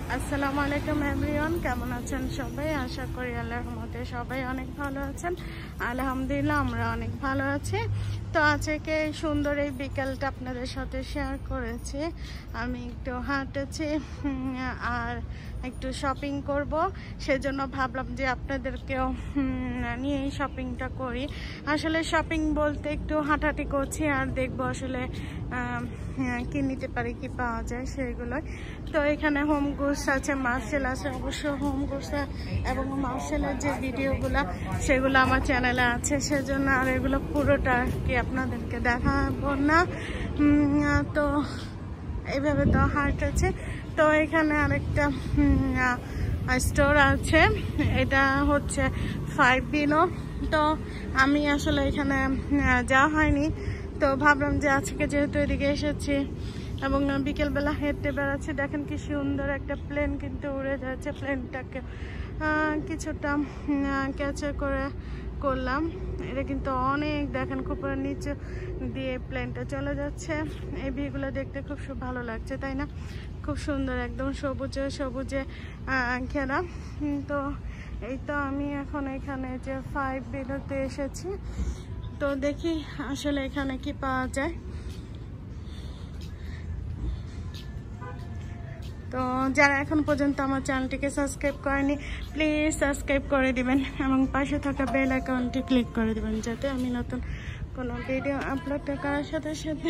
আসসালামু আলাইকুম এভরিওয়ান, কেমন আছেন সবাই? আশা করি আল্লাহর রহমতে সবাই অনেক ভালো আছেন। আলহামদুলিল্লাহ আমরা অনেক ভালো আছি। তো আজকে সুন্দর এই বিকেলটা আপনাদের সাথে শেয়ার করেছি। আমি একটু হাঁটেছি আর একটু শপিং করব, সেজন্য ভাবলাম যে আপনাদেরকেও নিয়ে এই শপিংটা করি। আসলে শপিং বলতে একটু হাঁটাহাঁটি করছি আর দেখবো আসলে কি নিতে পারি, কি পাওয়া যায় সেগুলোই। তো এখানে হোম গুডস আছে, মার্সেল আছে, অবশ্য হোম গুডস এবং মার্সেলের যে ভিডিওগুলো সেগুলো আমার চ্যানেলে আছে, সেজন্য আর এগুলো পুরোটা কি আপনাদেরকে দেখাবো না। তো এইভাবে তো হাট আছে। তো এখানে আরেকটা স্টোর আছে, এটা হচ্ছে 5 বিনো। তো আমি আসলে এখানে যাওয়া হয়নি, তো ভাবলাম যে আজকে যেহেতু এদিকে এসেছি এবং বিকেলবেলা হেঁটে বেড়াচ্ছি, দেখেন কি সুন্দর একটা প্লেন কিন্তু উড়ে যাচ্ছে। প্লেনটাকে কিছুটা ক্যাপচার করলাম। এটা কিন্তু অনেক, দেখেন খুব নিচে দিয়ে প্লেনটা চলে যাচ্ছে। এই ভিউগুলো দেখতে খুব ভালো লাগছে, তাই না? খুব সুন্দর, একদম সবুজে সবুজে ঘেরা। তো এই তো আমি এখন এখানে যে 5 বিনোতে এসেছি, তো দেখি আসলে এখানে কি পাওয়া যায়। তো যারা এখন পর্যন্ত আমার চ্যানেলটিকে সাবস্ক্রাইব করেনি, প্লিজ সাবস্ক্রাইব করে দিবেন এবং পাশে থাকা বেল আইকনটি ক্লিক করে দিবেন, যাতে আমি নতুন কোনো ভিডিও আপলোড করার সাথে সাথে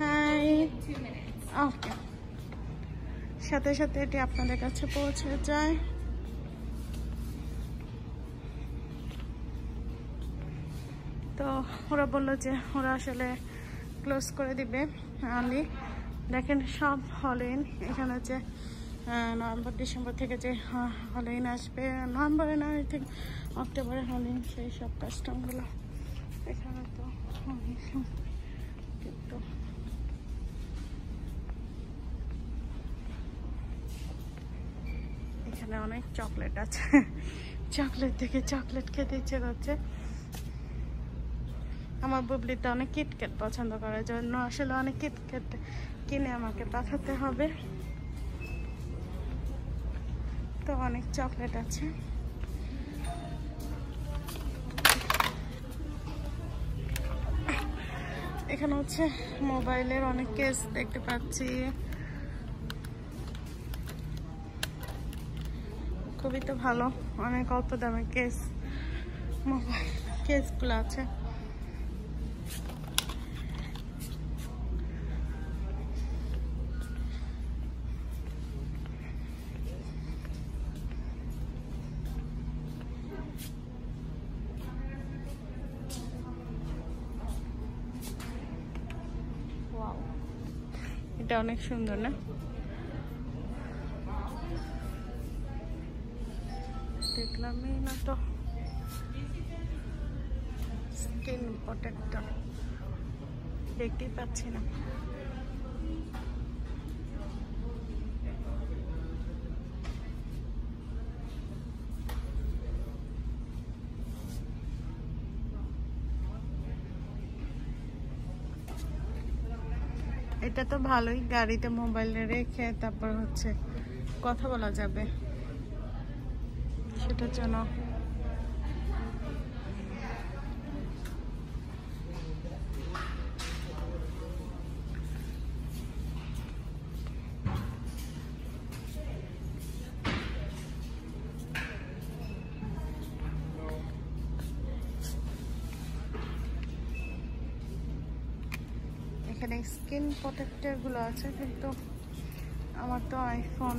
সাথে সাথে এটি আপনাদের কাছে পৌঁছে যায়। তো ওরা বললো যে ওরা আসলে ক্লোজ করে দিবে আর্লি। দেখেন সব হলিন এখানে হচ্ছে নভেম্বর ডিসেম্বর থেকে যে হলিন আসবে, নভেম্বরে না থেকে অক্টোবরে হলিন, সেই সব কাস্টমগুলো এখানে। তো কিন্তু এখানে অনেক চকলেট আছে, চকলেট থেকে চকলেট খেতে ইচ্ছে করছে। আমার বুবলিতে অনেক কিটক্যাট পছন্দ করার জন্য আসলে অনেক কিটক্যাট কিনে আমাকে পাঠাতে হবে। তো অনেক চকলেট আছে। এখানে হচ্ছে মোবাইলের অনেক কেস দেখতে পাচ্ছি, খুবই তো ভালো, অনেক অল্প দামের কেস, মোবাইল কেসগুলো আছে। এটা অনেক সুন্দর না? দেখলামই না তো। স্কিন প্রোটেক্টর দেখতেই পাচ্ছি না। এটা তো ভালোই, গাড়িতে মোবাইল রেখে তারপর হচ্ছে কথা বলা যাবে, সেটার জন্য। এখানে স্কিন প্রোটেক্টর গুলো আছে, কিন্তু আমার তো আইফোন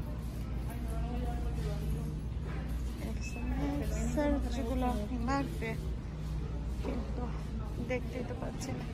যেগুলো লাগবে, কিন্তু দেখতেই তো পাচ্ছি না।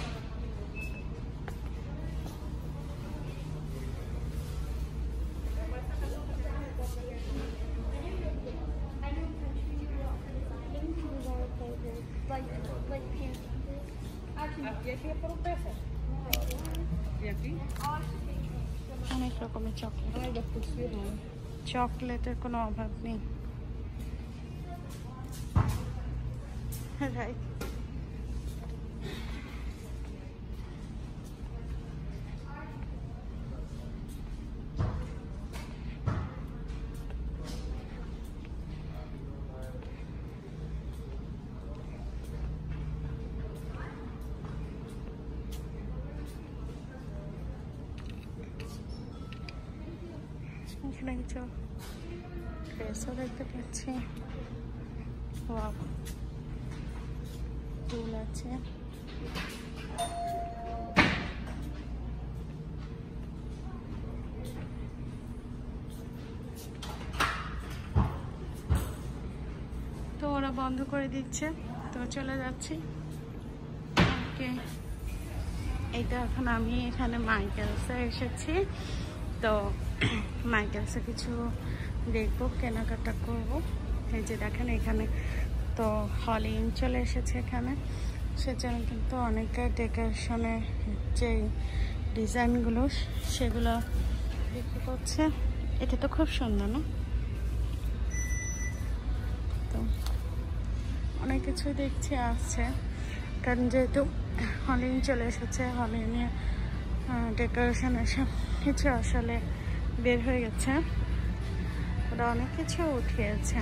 অনেক রকমের চকলেট, চকলেটের কোনো অভাব নেই। রাইট, এখানে কিছু ড্রেসও দেখতে পাচ্ছি। ওয়াও, ফুল আছে। তো ওরা বন্ধ করে দিচ্ছে, তো চলে যাচ্ছি। ওকে, এইটা এখন আমি এখানে মাইকেলসে এসেছি। তো মাইকেলসে কিছু দেখবো, কেনাকাটা করব। এই যে দেখেন এখানে তো হলিং চলে এসেছে এখানে, সেজন্য কিন্তু অনেকে ডেকোরেশনের যে ডিজাইনগুলো সেগুলো বিক্রি করছে। এটা তো খুব সুন্দর না? তো অনেক কিছুই দেখছি আসছে, কারণ যেহেতু হলিং চলে এসেছে, হলিংয়ে ডেকোরেশন এসব কিছু আসলে বের হয়ে গেছে। ওরা অনেক কিছু উঠিয়েছে।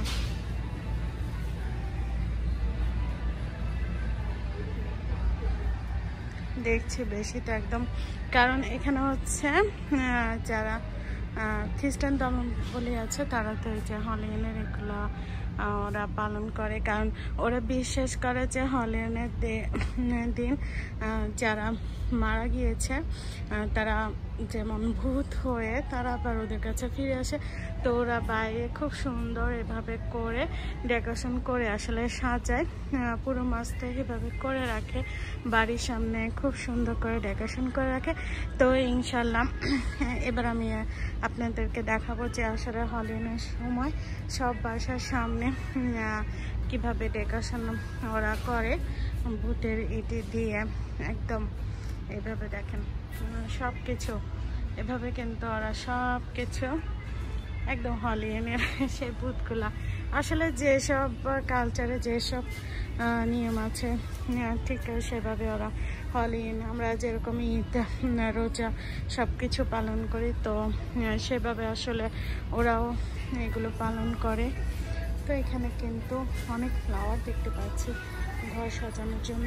দেখছি বেশি তো একদম, কারণ এখানে হচ্ছে যারা খ্রিস্টান ধর্মাবলী আছে তারা তো এই যে হলিংয়ের এগুলো ওরা পালন করে, কারণ ওরা বিশ্বাস করে যে হলিংয়ের দিন যারা মারা গিয়েছে তারা যেমন ভূত হয়ে তারা আবার ওদের কাছে ফিরে আসে। তো ওরা বাইরে খুব সুন্দর এভাবে করে ডেকোরেশন করে আসলে সাজায়, পুরো মাসটা এভাবে করে রাখে, বাড়ির সামনে খুব সুন্দর করে ডেকোরেশন করে রাখে। তো ইনশাল্লাহ এবার আমি আপনাদেরকে দেখাবো যে আসলে হলিংয়ের সময় সব বাসার সামনে কিভাবে ডেকোরেশন ওরা করে ভূতের ইটি দিয়ে। একদম এভাবে দেখেন সব কিছু এভাবে, কিন্তু ওরা সব কিছু একদম হলিংয়ের সেই ভূতগুলা আসলে যেসব কালচারে যেসব নিয়ম আছে ঠিক সেভাবে ওরা হলিং, আমরা যেরকম ঈদ রোজা সব কিছু পালন করি, তো সেভাবে আসলে ওরাও এগুলো পালন করে। তো এখানে কিন্তু অনেক ফ্লাওয়ার দেখতে পাচ্ছি ঘর সাজানোর জন্য,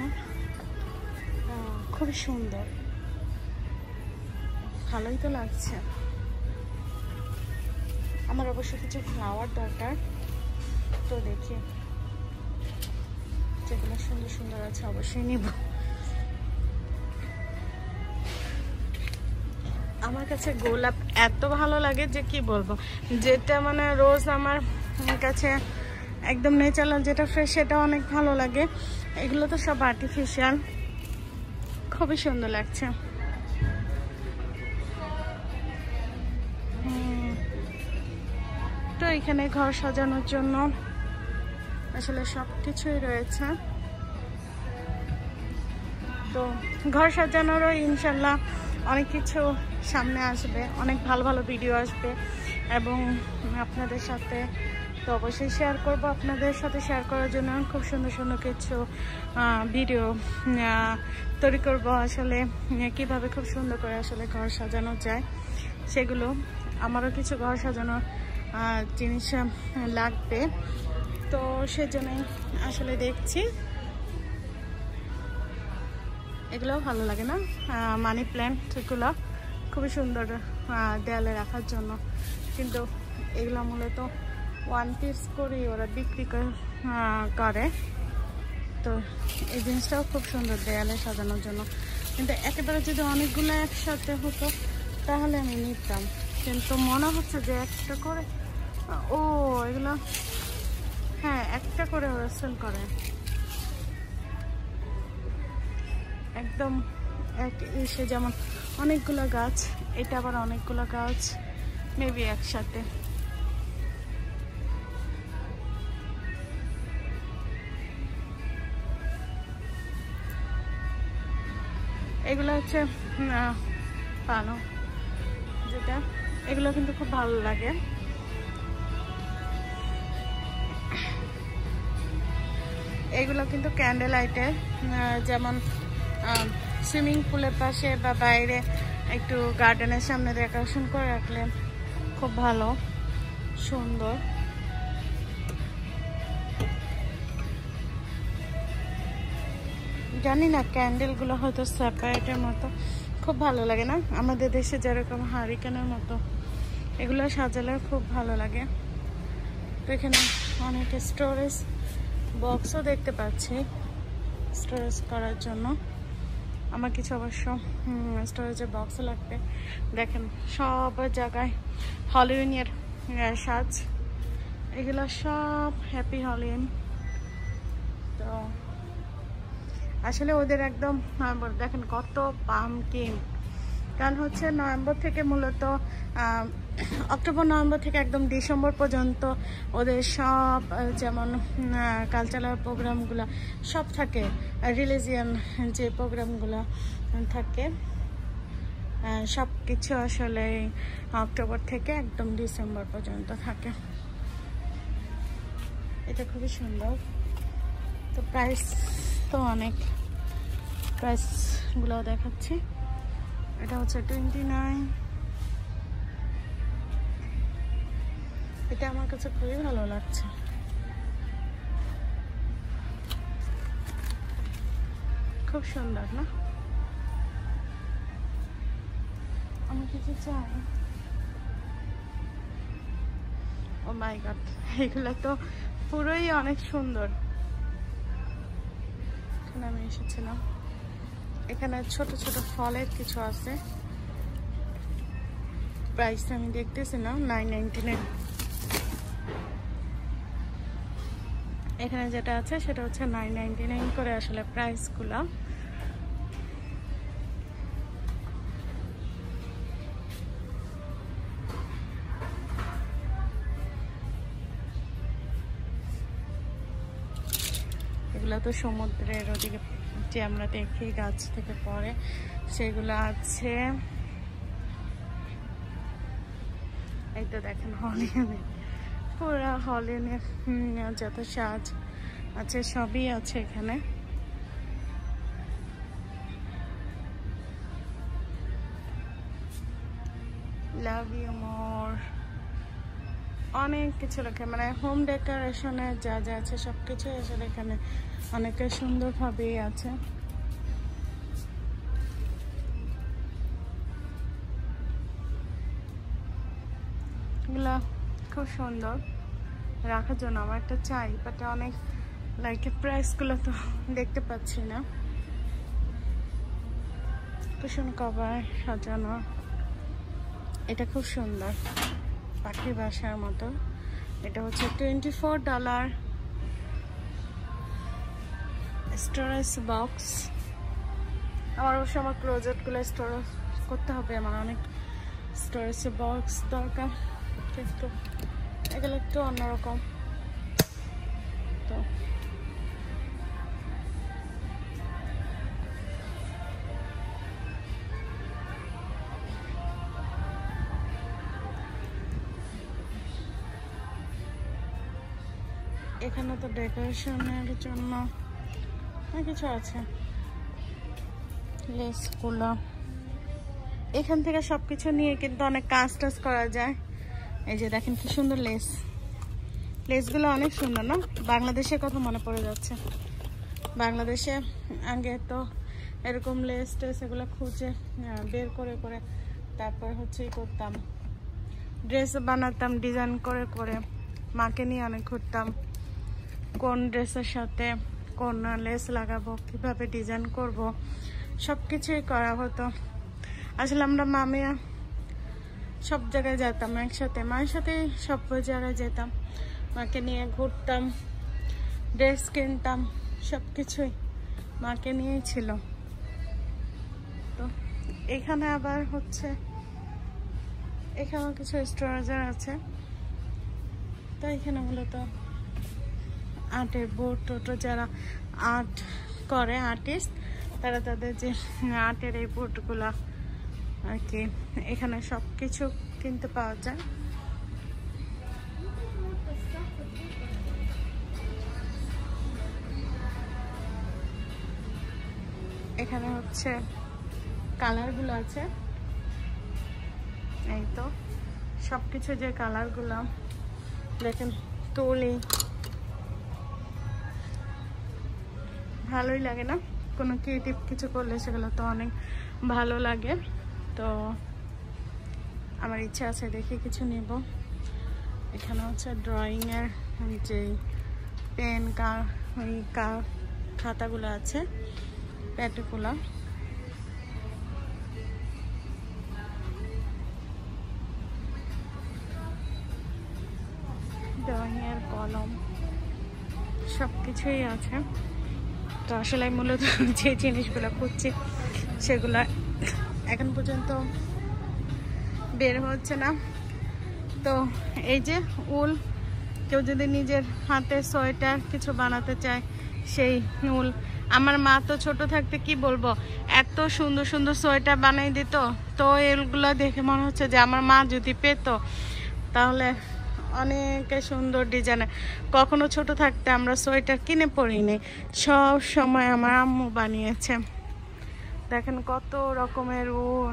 খুবই সুন্দর, ভালোই তো লাগছে। আমার অবশ্য কিছু ফ্লাওয়ার দরকার, তো দেখি যেগুলো সুন্দর সুন্দর আছে অবশ্যই নিব। আমার কাছে গোলাপ এত ভালো লাগে যে কি বলবো, যেটা মানে রোজ আমার কাছে একদম ন্যাচারাল যেটা ফ্রেশ সেটা অনেক ভালো লাগে। এগুলো তো সব আর্টিফিশিয়াল, খুবই সুন্দর লাগছে। তো এখানে ঘর সাজানোর জন্য আসলে সব কিছুই রয়েছে। তো ঘর সাজানোরও ইনশাল্লাহ অনেক কিছু সামনে আসবে, অনেক ভালো ভালো ভিডিও আসবে এবং আপনাদের সাথে তো অবশ্যই শেয়ার করব। আপনাদের সাথে শেয়ার করার জন্য খুব সুন্দর সুন্দর কিছু ভিডিও তৈরি করব, আসলে কিভাবে খুব সুন্দর করে আসলে ঘর সাজানো যায় সেগুলো। আমারও কিছু ঘর সাজানোর জিনিস লাগবে, তো সেজন্যই আসলে দেখছি। এগুলোও ভালো লাগে না, মানি প্ল্যান্ট এগুলো খুবই সুন্দর দেয়ালে রাখার জন্য, কিন্তু এগুলো মূলত 1 পিস করে ওরা বিক্রি করে। তো এই জিনিসটাও খুব সুন্দর দেয়ালে সাজানোর জন্য, কিন্তু একেবারে যদি অনেকগুলো একসাথে হতো তাহলে আমি নিতাম, কিন্তু মনে হচ্ছে যে একটা করে, ও এগুলো হ্যাঁ একটা করে ওরা সেল করে একদম এক এসে, যেমন অনেকগুলো গাছ, এটা আবার অনেকগুলো গাছ মেবি একসাথে। এগুলো হচ্ছে পানো যেটা, এগুলো কিন্তু খুব ভালো লাগে। এগুলো কিন্তু ক্যান্ডেল লাইটের, যেমন সুইমিং পুলের পাশে বা বাইরে একটু গার্ডেনের সামনে ডেকোরেশন করে রাখলে খুব ভালো সুন্দর। জানি না ক্যান্ডেলগুলো হয়তো সেপারেটের মতো খুব ভালো লাগে না, আমাদের দেশে যেরকম হারিকেনের মতো এগুলো সাজালে খুব ভালো লাগে। তো এখানে অনেক স্টোরেজ বক্সও দেখতে পাচ্ছি স্টোরেজ করার জন্য। আমার কিছু অবশ্য স্টোরেজের বক্সও লাগবে। দেখেন সব জায়গায় হ্যালোউইনের সাজ, এগুলো সব হ্যাপি হ্যালোউইন। তো আসলে ওদের একদম নভেম্বর, দেখেন কত পামকিন। কারণ হচ্ছে নভেম্বর থেকে মূলত অক্টোবর নভেম্বর থেকে একদম ডিসেম্বর পর্যন্ত ওদের সব যেমন কালচারাল প্রোগ্রামগুলো সব থাকে, রিলিজিয়ান যে প্রোগ্রামগুলো থাকে সব কিছু আসলে অক্টোবর থেকে একদম ডিসেম্বর পর্যন্ত থাকে। এটা খুবই সুন্দর। তো প্রাইস তো অনেক, প্রাইসগুলো দেখাচ্ছি। এটা হচ্ছে 29। এটা আমার কাছে খুবই ভালো লাগছে। খুব সুন্দর না? আমি কিছু চাই। ও মাই গড, এগুলো তো পুরোই অনেক সুন্দর। এখানে আমি এসেছিলাম, এখানে ছোট ছোট ফলের কিছু আছে। প্রাইস আমি দেখতেছি না, 9.99। এখানে যেটা আছে সেটা হচ্ছে 9.99 করে আসলে প্রাইসগুলো। এগুলো তো সমুদ্রের ওদিকে যে আমরা দেখি গাছ থেকে পড়ে সেগুলো আছে। এই তো দেখেন হলিউডের, পুরা হলিউডের যত সাজ আছে সবই আছে এখানে। লাভ ইউ মোর, অনেক কিছু রাখে, মানে হোম ডেকোরেশনের যা যা আছে সবকিছু আসলে এখানে অনেকে সুন্দরভাবেই আছে। এগুলা খুব সুন্দর রাখার জন্য, আমার একটা চাই, বাট অনেক লাইক প্রাইসগুলো তো দেখতে পাচ্ছি না। কুশন কভার সাজানো, এটা খুব সুন্দর, পাখি বাসার মতো। এটা হচ্ছে $24। স্টোরেজ বক্স, আমার অবশ্য আমার ক্লোজেটগুলো স্টোরেজ করতে হবে, আমার অনেক স্টোরেজ বক্স দরকার, কিন্তু এগুলো একটু অন্যরকম। তো এখানে তো ডেকোরেশনের জন্য অনেক কিছু আছে। লেসগুলো এখান থেকে সবকিছু নিয়ে কিন্তু অনেক কাজ টাজ করা যায়। এই যে দেখেন কি সুন্দর লেস, লেসগুলো অনেক সুন্দর না? বাংলাদেশের কথা মনে পড়ে যাচ্ছে। বাংলাদেশে আগে তো এরকম লেস টেস এগুলো খুঁজে বের করে করে তারপর হচ্ছে করতাম, ড্রেস বানাতাম ডিজাইন করে করে। মাকে নিয়ে অনেক ঘুরতাম, কোন ড্রেসের সাথে কোন লেস লাগাবো, কিভাবে ডিজাইন করব, সব কিছুই করা হতো। আসলে আমরা মামিয়া সব জায়গায় যেতাম একসাথে, মায়ের সাথে সব জায়গায় যেতাম, মাকে নিয়ে ঘুরতাম, ড্রেস কিনতাম, সব কিছুই মাকে নিয়েই ছিল। তো এখানে আবার হচ্ছে এখানেও কিছু স্টোরেজার আছে। তো এখানে মূলত আর্টের বোর্ড টোটো, যারা আর্ট করে আর্টিস্ট, তারা তাদের যে আর্টের এই বোর্ডগুলা আর কি এখানে সব কিছু কিনতে পাওয়া যায়। এখানে হচ্ছে কালারগুলো আছে, এই তো সবকিছু যে কালারগুলো দেখেন, তুলি ভালোই লাগে না? কোনো ক্রিয়েটিভ কিছু করলে সেগুলো তো অনেক ভালো লাগে। তো আমার ইচ্ছা আছে দেখে কিছু নেব। এখানে হচ্ছে ড্রয়িংয়ের যে পেন খাতাগুলো আছে, প্যাটেগুলো। ড্রয়িংয়ের কলম সব কিছুই আছে। তো আসলে মূলত যে জিনিসগুলো খুঁজছি সেগুলো এখন পর্যন্ত বের হচ্ছে না। তো এই যে উল, কেউ যদি নিজের হাতে সোয়েটার কিছু বানাতে চায় সেই উল। আমার মা তো ছোট থাকতে কি বলবো, এত সুন্দর সুন্দর সোয়েটার বানিয়ে দিত। তো এগুলো দেখে মনে হচ্ছে যে আমার মা যদি পেতো তাহলে অনেক সুন্দর ডিজাইনের। কখনো ছোট থাকতে আমরা সোয়েটার কিনে পরিনি, সব সময় আমার আম্মু বানিয়েছে। দেখেন কত রকমের উল।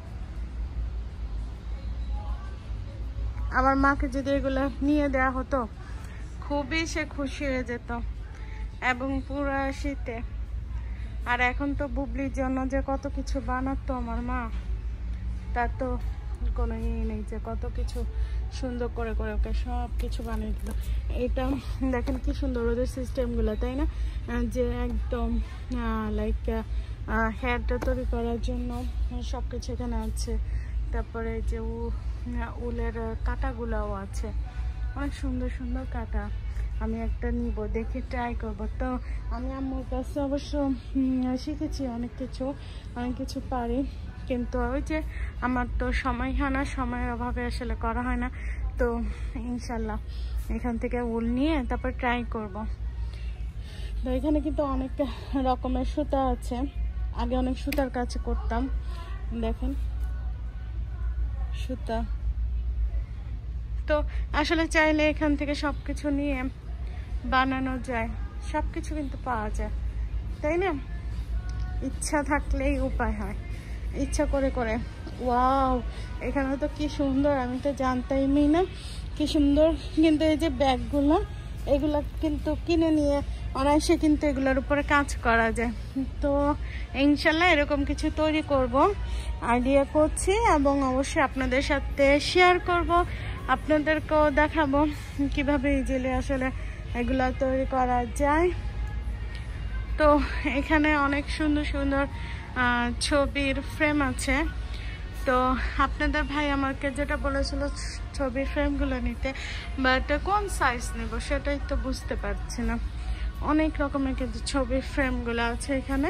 আমার মাকে যদি এগুলো নিয়ে দেওয়া হতো খুবই সে খুশি হয়ে যেত, এবং পুরো শীতে। আর এখন তো বুবলির জন্য যে কত কিছু বানাতো আমার মা, তার তো কোনো ইয়ে নেই যে কত কিছু সুন্দর করে করে ওকে সব কিছু বানিয়ে দিল। এটা দেখেন কি সুন্দর ওদের সিস্টেমগুলো, তাই না? যে একদম লাইক হেয়ারটা তৈরি করার জন্য সব কিছু এখানে আছে। তারপরে যে উলের কাঁটাগুলোও আছে, অনেক সুন্দর সুন্দর কাঁটা। আমি একটা নিব, দেখে ট্রাই করব। তো আমি আম্মুর কাছে অবশ্য শিখেছি অনেক কিছু পারি, কিন্তু ওই যে আমার তো সময় হয় না, সময়ের অভাবে আসলে করা হয় না। তো ইনশাল্লাহ এখান থেকে উল নিয়ে তারপর ট্রাই করব। তো এখানে কিন্তু অনেক রকমের সুতা আছে। আগে অনেক সুতার কাছে করতাম, দেখেন সুতা। তো আসলে চাইলে এখান থেকে সবকিছু নিয়ে বানানো যায়, সবকিছু কিন্তু পাওয়া যায়, তাই না? ইচ্ছা থাকলেই উপায় হয়, ইচ্ছা করে করে। ওয়াও, এখানে তো কি সুন্দর, আমি তো জানতামই না কি সুন্দর। কিন্তু এই যে ব্যাগগুলো, এগুলা কিন্তু কিনে নিয়ে অনায়াসে কিন্তু এগুলোর উপরে কাজ করা যায়। তো ইনশাল্লাহ এরকম কিছু তৈরি করব, আইডিয়া করছি, এবং অবশ্যই আপনাদের সাথে শেয়ার করব, আপনাদেরকেও দেখাবো কিভাবে ইজিলি আসলে এগুলা তৈরি করা যায়। তো এখানে অনেক সুন্দর সুন্দর ছবির ফ্রেম আছে। তো আপনাদের ভাই আমাকে যেটা বলেছিল ছবির ফ্রেমগুলো নিতে, বাট কোন সাইজ নেব সেটাই তো বুঝতে পারছি না। অনেক রকমের কিন্তু ছবির ফ্রেমগুলো আছে এখানে।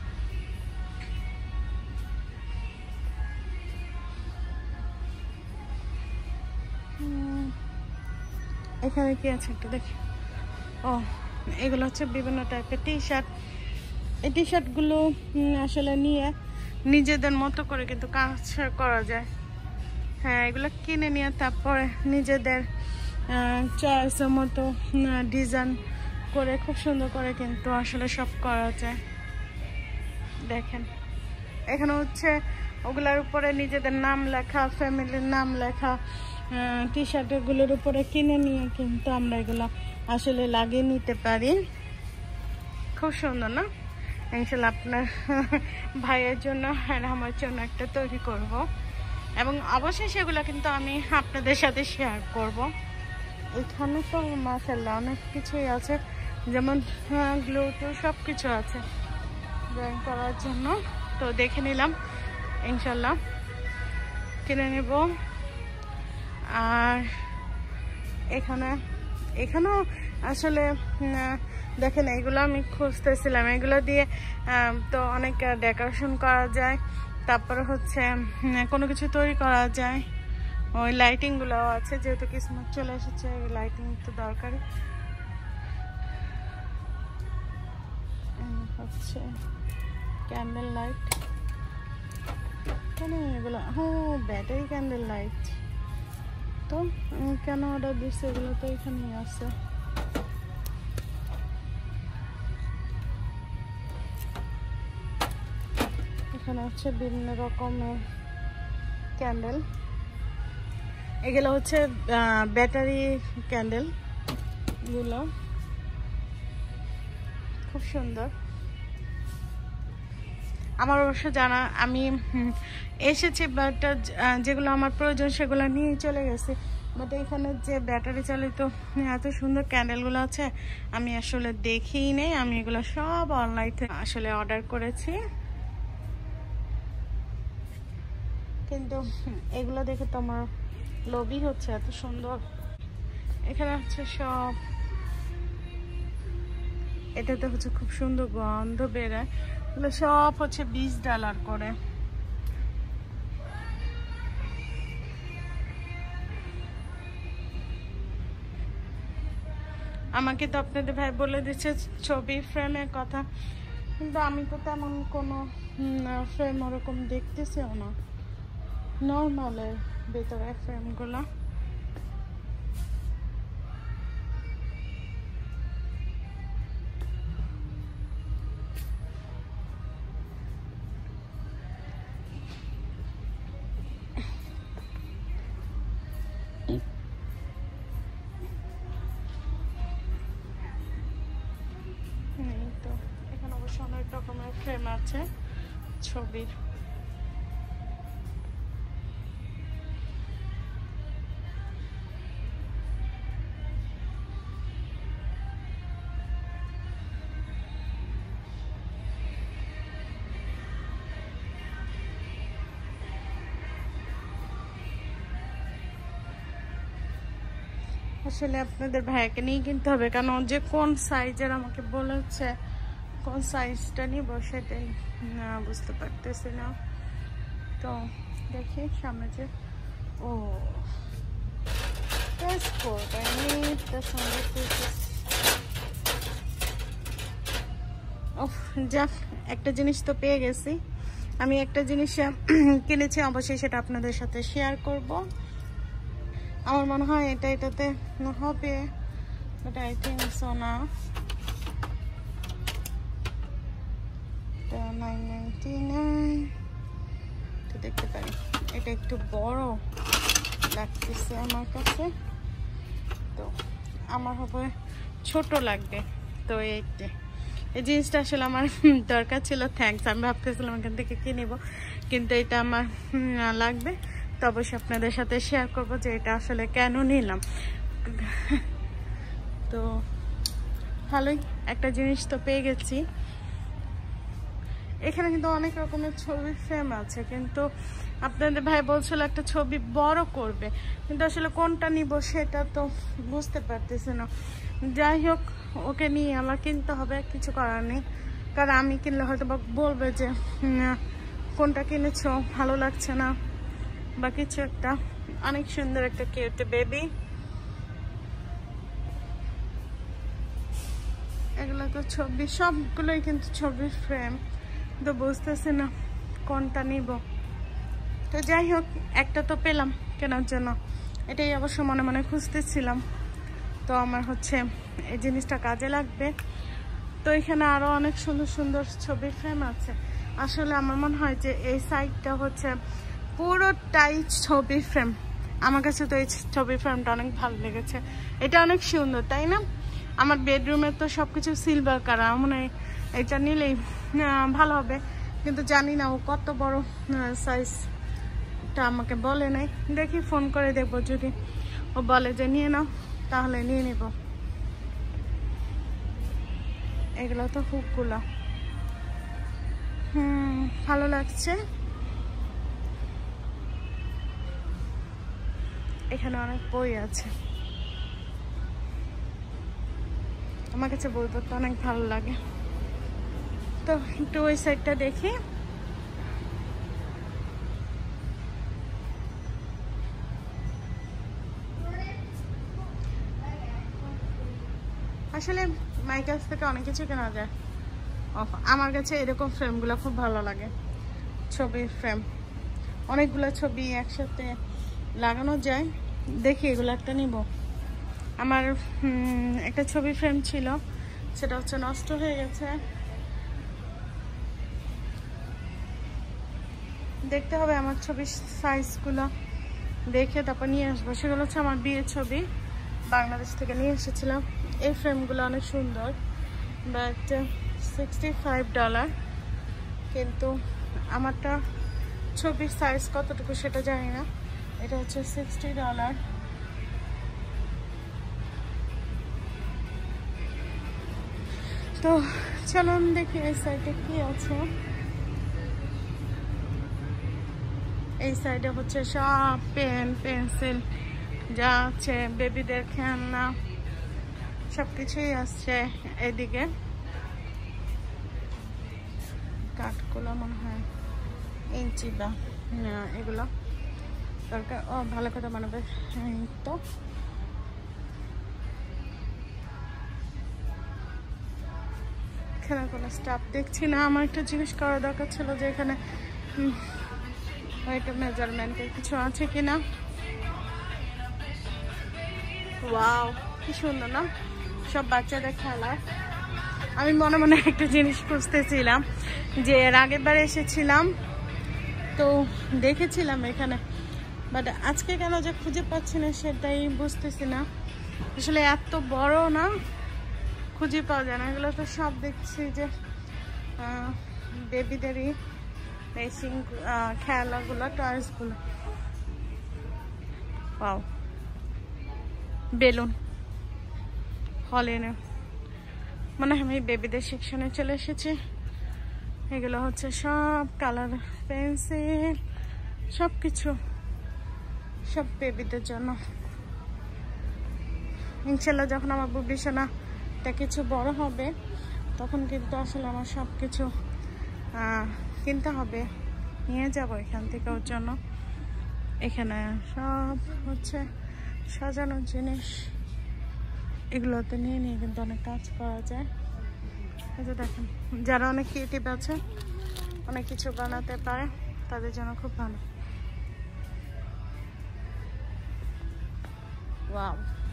এখানে কি আছে একটু দেখি। ও, এগুলো হচ্ছে বিভিন্ন টাইপের টি শার্ট। এই টি শার্টগুলো আসলে নিয়ে নিজেদের মতো করে কিন্তু কাজ করা যায়। হ্যাঁ, এগুলো কিনে নিয়ে তারপরে নিজেদের চয়েসের মতো ডিজাইন করে খুব সুন্দর করে কিন্তু আসলে সব করা যায়। দেখেন এখানে হচ্ছে ওগুলোর উপরে নিজেদের নাম লেখা, ফ্যামিলির নাম লেখা। টি শার্টগুলোর উপরে কিনে নিয়ে কিন্তু আমরা এগুলো আসলে লাগিয়ে নিতে পারি। খুব সুন্দর না? ইনশাল্লাহ আপনার ভাইয়ের জন্য আর আমার জন্য একটা তৈরি করব, এবং অবশ্যই সেগুলো কিন্তু আমি আপনাদের সাথে শেয়ার করব। এখানে তো মাশাআল্লাহ অনেক কিছুই আছে, যেমন গ্লু টু সব কিছু আছে ড্রয়িং করার জন্য। তো দেখে নিলাম, ইনশাল্লাহ কিনে নেব। আর এখানেও আসলে দেখেন এগুলো আমি খুঁজতেছিলাম, এগুলো দিয়ে তো অনেক ডেকোরেশন করা যায়। তারপরে হচ্ছে কোনো কিছু তৈরি করা যায়। ওই লাইটিংগুলো আছে, যেহেতু ক্রিসমাস চলে এসেছে, লাইটিং তো দরকারি। হচ্ছে ক্যান্ডেল লাইট, কেন এগুলো? হ্যাঁ, ব্যাটারি ক্যান্ডেল লাইট। তো কেন অর্ডার দিচ্ছে? এগুলো তো এখানেই আছে। এখানে হচ্ছে বিভিন্ন রকমের ক্যান্ডেল। এগুলো হচ্ছে ব্যাটারি ক্যান্ডেল গুলো, খুব সুন্দর। আমার অবশ্য জানা, আমি এসেছি বাট যেগুলো আমার প্রয়োজন সেগুলো নিয়ে চলে গেছি। বাট এখানে যে ব্যাটারি চালিত এত সুন্দর ক্যান্ডেলগুলো আছে আমি আসলে দেখিই নেই। আমি এগুলো সব অনলাইন থেকে আসলে অর্ডার করেছি, কিন্তু এগুলো দেখে তো আমার লোভই হচ্ছে, এত সুন্দর। এখানে হচ্ছে সব, এটাতে হচ্ছে খুব সুন্দর গন্ধ বেরোয়। এগুলো সব হচ্ছে $20 করে। আমাকে তো আপনাদের ভাই বলে দিচ্ছে ছবি ফ্রেমের কথা, কিন্তু আমি তো তেমন কোনো ফ্রেম ওরকম দেখতেছিও না, নর্মালের ভেতরে ফ্রেমগুলো। তো এখানে অবশ্য অনেক রকমের ফ্রেম আছে ছবির। আসলে আপনাদের ভাইয়াকে নিয়ে কিনতে হবে, কারণ যে কোন সাইজের আমাকে বলেছে, কোন সাইজটা নিব সেটাই না বুঝতে পারতেছি না। তো দেখি সামনে যে, ও passport, I need the sunglasses. যাক, একটা জিনিস তো পেয়ে গেছি। আমি একটা জিনিস কিনেছি, অবশ্যই সেটা আপনাদের সাথে শেয়ার করব। আমার মনে হয় এটাতে হবে, বাট আই থিঙ্ক সো না। এটা $9.99 তো দেখতে পারি। এটা একটু বড় লাগতেছে আমার কাছে, তো আমার হবে ছোট লাগবে। তো এই জিনিসটা আসলে আমার দরকার ছিল, থ্যাঙ্কস। আমি ভাবতেছিলাম এখান থেকে কিনবো, কিন্তু এটা আমার লাগবে। তো অবশ্যই আপনাদের সাথে শেয়ার করবো যে এটা আসলে কেন নিলাম। তো ভালোই, একটা জিনিস তো পেয়ে গেছি। এখানে কিন্তু অনেক রকমের ছবি ফ্রেম আছে, কিন্তু আপনাদের ভাই বলছিল একটা ছবি বড় করবে, কিন্তু আসলে কোনটা নিব সেটা তো বুঝতে পারতেছি না। যাই হোক, ওকে নিয়ে আমার কিনতে হবে, কিছু করার নেই। কারণ আমি কিনলে হয়তো বলবে যে কোনটা কিনেছো, ভালো লাগছে না বা কিছু একটা। অনেক সুন্দর একটা কিউট বেবি। এগুলো তো ছবি, সবগুলোই কিন্তু ছবির ফ্রেম, তো বুঝতেছি না কোনটা নিব। তো যাই হোক, একটা তো পেলাম কেনার জন্য, এটাই অবশ্য মনে মনে খুঁজতেছিলাম। তো আমার হচ্ছে এই জিনিসটা কাজে লাগবে। তো এখানে আরো অনেক সুন্দর সুন্দর ছবির ফ্রেম আছে। আসলে আমার মনে হয় যে এই সাইডটা হচ্ছে পুরোটাই ছবির ফ্রেম। আমার কাছে তো এই ছবির ফ্রেমটা অনেক ভালো লেগেছে। এটা অনেক সুন্দর, তাই না? আমার বেডরুমে তো সবকিছু সিলভার কালার, মনে হয় এটা নিলেই ভালো হবে, কিন্তু জানি না ও কত বড় সাইজটা আমাকে বলে নাই। দেখি ফোন করে দেখবো, যদি ও বলে যে নিয়ে নাও তাহলে নিয়ে নিব। এগুলো তো হুকগুলো ভালো লাগছে। এখানে অনেক বই আছে, আমার কাছে বই পড়তে অনেক ভালো লাগে। তো একটু ওই সাইডটা দেখি। আসলে মায়ের কাছ থেকে অনেক কিছু কেনা যায়। আমার কাছে এরকম ফ্রেমগুলো খুব ভালো লাগে, ছবির ফ্রেম। অনেকগুলো ছবি একসাথে লাগানো যায়। দেখি এগুলো একটা নিব। আমার একটা ছবি ফ্রেম ছিল, সেটা হচ্ছে নষ্ট হয়ে গেছে। দেখতে হবে আমার ছবির সাইজগুলো দেখে তারপর নিয়ে আসবো। সেগুলো হচ্ছে আমার বিয়ের ছবি, বাংলাদেশ থেকে নিয়ে এসেছিলাম। এই ফ্রেমগুলো অনেক সুন্দর, বাট $65, কিন্তু আমারটা ছবির সাইজ কতটুকু সেটা জানি না। এটা হচ্ছে $60। তো চলুন দেখি এই সাইডে কি আছে। এই সাইডে হচ্ছে সব পেন পেন্সিল যা আছে, বেবিদের খেলনা সবকিছুই আসছে। এদিকে কাঠগুলো মনে হয় ইঞ্চি বা এগুলো দরকার। ও ভালো কথা বানাবে। তো এখানে কোনো স্টাফ দেখছি না। আমার একটু জিজ্ঞেস করা দরকার ছিল যে এখানে ওইটা মেজারমেন্টের কিছু আছে কিনা। ওয়াও, কি সুন্দর না, সব বাচ্চাদের খেলার। আমি মনে মনে একটা জিনিস খুঁজতেছিলাম যে এর আগের বার এসেছিলাম তো দেখেছিলাম এখানে, বাট আজকে কেন যে খুঁজে পাচ্ছি না সেটাই বুঝতেছি না। আসলে এত বড় না, খুঁজে পাওয়া যায় না। এগুলো তো সব দেখছি যে বেবিদেরই রেসিং খেলাগুলো, টয়েসগুলো। পাও বেলুন হলেনে মানে আমি বেবিদের সেকশনে চলে এসেছি। এগুলো হচ্ছে সব কালার পেন্সিল, সব কিছু, সব বেবিদের জন্য। ইনশাল্লাহ যখন আমার ভবিষ্যৎটা কিছু বড় হবে তখন কিন্তু আসলে আমার সব কিছু কিনতে হবে, নিয়ে যাব এখান থেকে ওর জন্য। এখানে সব হচ্ছে সাজানোর জিনিস, এগুলোতে নিয়ে নিয়ে কিন্তু অনেক কাজ করা যায়। এই যে দেখেন, যারা অনেক ক্রিয়েটিভ আছে, অনেক কিছু বানাতে পারে, তাদের জন্য খুব ভালো। ওয়াও,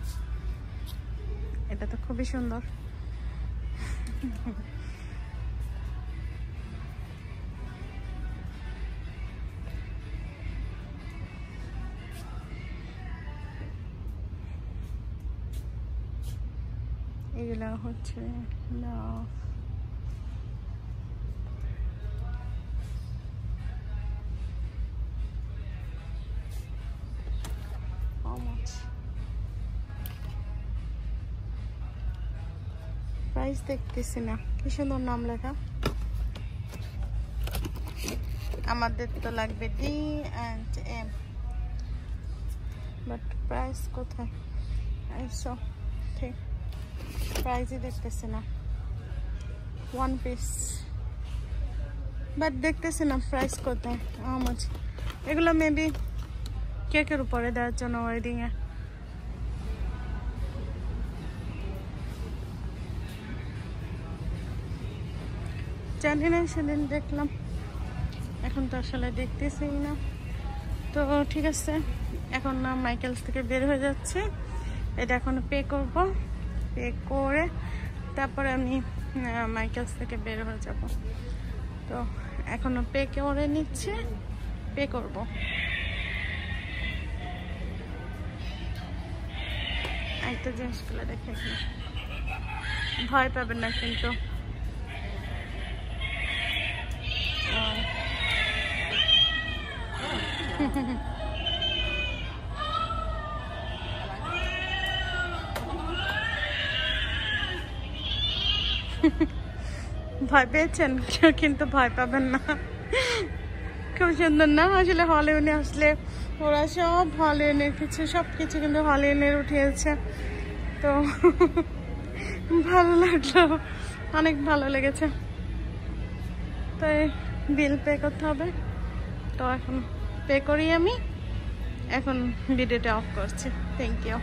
এটা তো খুবই সুন্দর। এগুলো হচ্ছে না প্রাইস দেখতেছি না, কি সুন্দর নাম লেখা। আমাদের তো লাগবে D&M, বাট প্রাইস কোথায়? ঠিক প্রাইসই দেখতেছি না। 1 পিস, বাট দেখতেছি না প্রাইস কোথায়। এগুলো মেবি কেকের উপরে দেওয়ার জন্য, ওয়েডিং এ। জানি না, সেদিন দেখলাম, এখন তো আসলে দেখতেছি না। তো ঠিক আছে, এখন না মাইকেলস থেকে বের হয়ে যাচ্ছে। এটা এখন পে করব, পে করে তারপরে আমি মাইকেলস থেকে বের হয়ে যাব। তো এখনো পে করে নিচ্ছে, পে করব। একটা জিনিসগুলো দেখে, ভয় পাবেন না কিন্তু। ভয় পেয়েছেন কেউ, কিন্তু ভয় পাবেন না, খুব সুন্দর না? আসলে হলিউডে আসলে ওরা সব হলিউডের কিছু সব কিছু কিন্তু হলিউডের উঠিয়েছে। তো ভালো লাগলো, অনেক ভালো লেগেছে। তো বিল পে করতে হবে, তো এখন পে করি আমি। এখন ভিডিওটা অফ করছি। Thank you.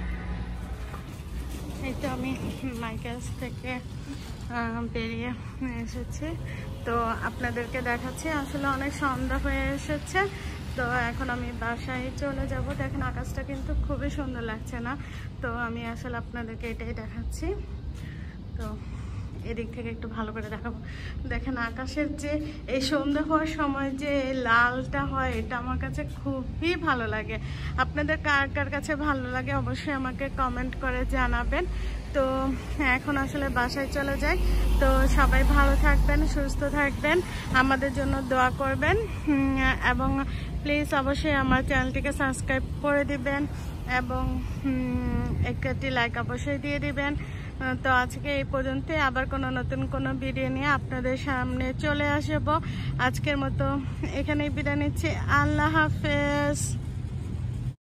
এই তো আমি মাইকেলস থেকে বেরিয়ে এসেছি, তো আপনাদেরকে দেখাচ্ছি। আসলে অনেক সন্ধ্যা হয়ে এসেছে, তো এখন আমি বাসায় চলে যাব। দেখেন আকাশটা কিন্তু খুবই সুন্দর লাগছে না? তো আমি আসলে আপনাদেরকে এটাই দেখাচ্ছি। তো এদিক থেকে একটু ভালো করে দেখাবো। দেখেন আকাশের যে এই সন্ধ্যা হওয়ার সময় যে লালটা হয়, এটা আমার কাছে খুবই ভালো লাগে। আপনাদের কার কার কাছে ভালো লাগে অবশ্যই আমাকে কমেন্ট করে জানাবেন। তো এখন আসলে বাসায় চলে যাই। তো সবাই ভালো থাকবেন, সুস্থ থাকবেন, আমাদের জন্য দোয়া করবেন, এবং প্লিজ অবশ্যই আমার চ্যানেলটিকে সাবস্ক্রাইব করে দিবেন এবং একটি লাইক অবশ্যই দিয়ে দিবেন। তো আজকে এই পর্যন্ত, আবার নতুন কোনো ভিডিও নিয়ে আপনাদের সামনে চলে আসবো। আজকের মতো এখানেই বিদায় নিচ্ছি। আল্লাহ হাফেজ।